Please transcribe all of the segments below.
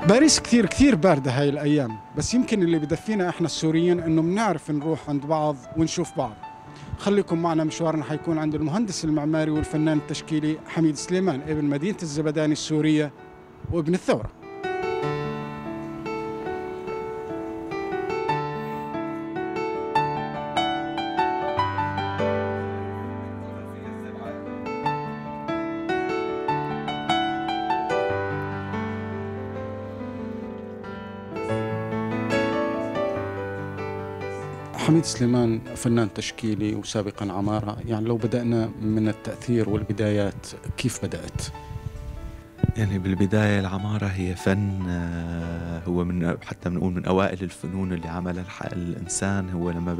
باريس كثير كثير باردة هاي الأيام، بس يمكن اللي بدفينا إحنا السوريين إنه بنعرف نروح عند بعض ونشوف بعض. خليكم معنا، مشوارنا حيكون عند المهندس المعماري والفنان التشكيلي حميد سليمان ابن مدينة الزبداني السورية وابن الثورة. حميد سليمان فنان تشكيلي وسابقا عمارة، يعني لو بدأنا من التأثير والبدايات كيف بدأت؟ يعني بالبداية العمارة هي فن، هو من حتى بنقول من أوائل الفنون اللي عملها الإنسان. هو لما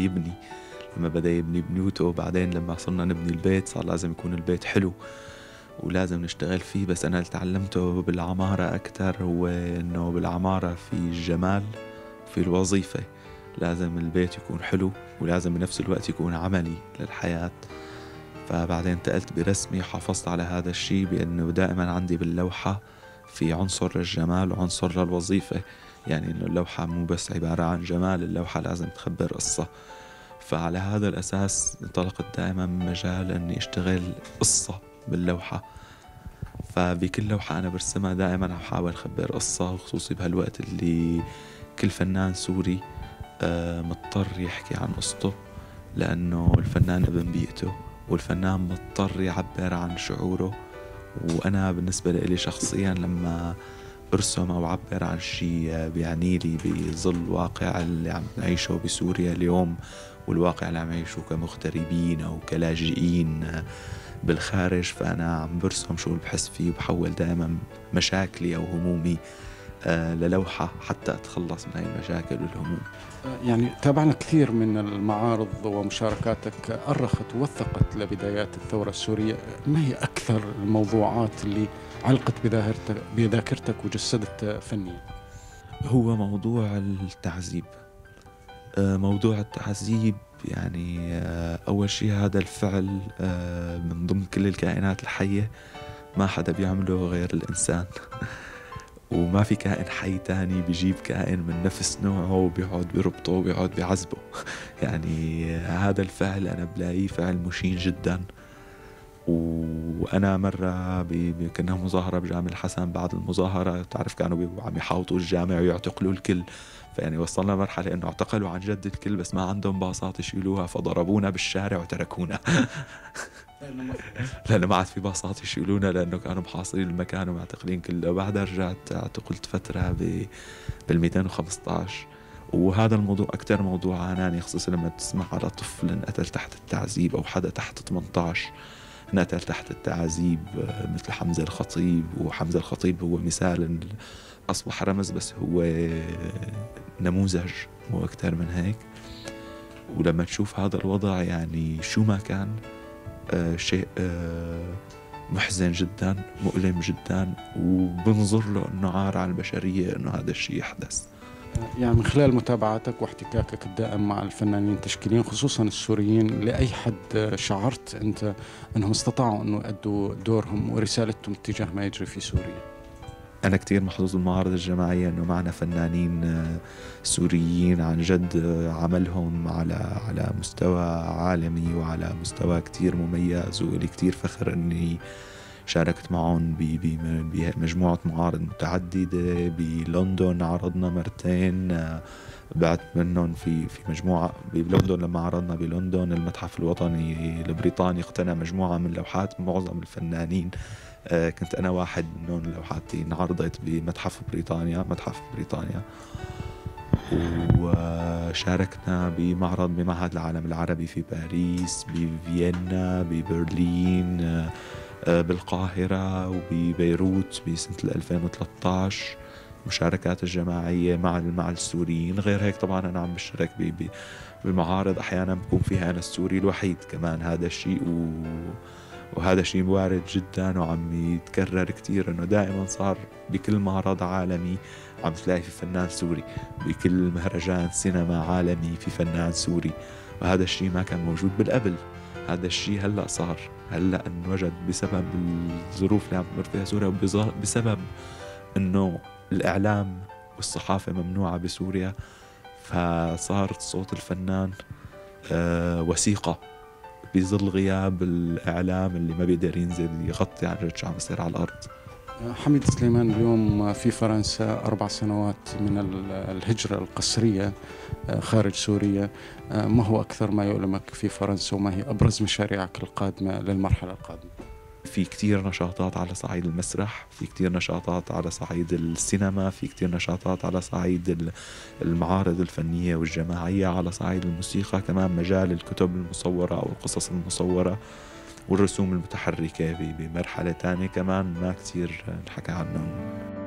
بدأ يبني بنيوته، بعدين لما صرنا نبني البيت صار لازم يكون البيت حلو ولازم نشتغل فيه. بس أنا اللي تعلمته بالعمارة أكتر هو إنه بالعمارة في الجمال، في الوظيفة. لازم البيت يكون حلو ولازم بنفس الوقت يكون عملي للحياة. فبعدين انتقلت برسمي، حافظت على هذا الشيء بأنه دائما عندي باللوحة في عنصر للجمال وعنصر للوظيفة. يعني إنه اللوحة مو بس عبارة عن جمال، اللوحة لازم تخبر قصة. فعلى هذا الأساس انطلقت دائما مجال أني أشتغل قصة باللوحة. فبكل لوحة أنا برسمها دائما أحاول أخبر قصة، وخصوصي بهالوقت اللي كل فنان سوري مضطر يحكي عن قصته، لأنه الفنان ابن بيئته والفنان مضطر يعبر عن شعوره. وأنا بالنسبة لي شخصيا لما أرسم أو أعبر عن شيء بيعني لي بظل الواقع اللي عم نعيشه بسوريا اليوم، والواقع اللي عم نعيشه كمغتربين أو كلاجئين بالخارج، فأنا عم برسم شو اللي بحس فيه، وبحول دائما مشاكلي أو همومي للوحة حتى أتخلص من هاي المشاكل والهموم. يعني تابعنا كثير من المعارض ومشاركاتك أرخت ووثقت لبدايات الثورة السورية. ما هي أكثر الموضوعات اللي علقت بذاكرتك وجسدت فنيا؟ هو موضوع التعذيب. موضوع التعذيب يعني أول شيء هذا الفعل من ضمن كل الكائنات الحية ما حدا بيعمله غير الإنسان. وما في كائن حي تاني بيجيب كائن من نفس نوعه وبيقعد بيربطه وبيقعد بيعذبه. يعني هذا الفعل أنا بلاقيه فعل مشين جدا. وأنا مرة كنا مظاهرة بجامع الحسن، بعد المظاهرة تعرف كانوا عم يحاوطوا الجامع ويعتقلوا الكل. فيعني وصلنا مرحلة إنه اعتقلوا عن جد الكل، بس ما عندهم باصات يشيلوها، فضربونا بالشارع وتركونا. لأنه ما عاد في باصات يشيلونا، لأنه كانوا محاصرين المكان ومعتقلين كله. بعدها رجعت اعتقلت فترة بال215. وهذا الموضوع أكتر موضوع عاناني، خصوصا لما تسمع على طفل انقتل تحت التعذيب أو حدا تحت 18 انقتل تحت التعذيب، مثل حمزة الخطيب. وحمزة الخطيب هو مثال، أصبح رمز بس هو نموذج مو أكتر من هيك. ولما تشوف هذا الوضع يعني شو ما كان شيء محزن جدا، مؤلم جدا، وبنظر له انه عار على البشرية انه هذا الشيء يحدث. يعني من خلال متابعتك واحتكاكك الدائم مع الفنانين التشكيليين خصوصا السوريين، لأي حد شعرت أنت أنهم استطاعوا أنه يؤدوا دورهم ورسالتهم اتجاه ما يجري في سوريا؟ أنا كتير محظوظ بالمعارض الجماعية أنه معنا فنانين سوريين عن جد عملهم على مستوى عالمي وعلى مستوى كتير مميز، ولي كتير فخر أني شاركت معهم بمجموعة معارض متعددة. بلندن عرضنا مرتين، بعت منهم في مجموعة بلندن. لما عرضنا بلندن المتحف الوطني البريطاني اقتنى مجموعة من لوحات معظم الفنانين. كنت أنا واحد منهم، لوحاتي انعرضت بمتحف بريطانيا. وشاركنا بمعرض بمعهد العالم العربي في باريس، بفيينا، ببرلين، بالقاهرة وببيروت بسنة 2013. مشاركات الجماعية مع السوريين. غير هيك طبعا أنا عم بشارك بمعارض أحيانا بكون فيها أنا السوري الوحيد كمان. هذا الشيء وهذا شيء وارد جدا وعم يتكرر كتير، انه دائما صار بكل معرض عالمي عم تلاقي في فنان سوري، بكل مهرجان سينما عالمي في فنان سوري. وهذا الشيء ما كان موجود بالقبل. هذا الشيء هلأ صار، انوجد بسبب الظروف اللي عم تمر فيها سوريا، وبسبب انه الإعلام والصحافة ممنوعة بسوريا، فصارت صوت الفنان وثيقة بظل غياب الإعلام اللي ما بيقدر ينزل يغطي عن شو عم يصير على الأرض. حميد سليمان، اليوم في فرنسا 4 سنوات من الهجرة القسرية خارج سوريا، ما هو أكثر ما يؤلمك في فرنسا وما هي أبرز مشاريعك القادمة للمرحلة القادمة؟ في كتير نشاطات على صعيد المسرح، في كتير نشاطات على صعيد السينما، في كتير نشاطات على صعيد المعارض الفنية والجماعية، على صعيد الموسيقى كمان مجال الكتب المصورة أو القصص المصورة والرسوم المتحركة بمرحلة تانية كمان ما كتير نحكى عنها.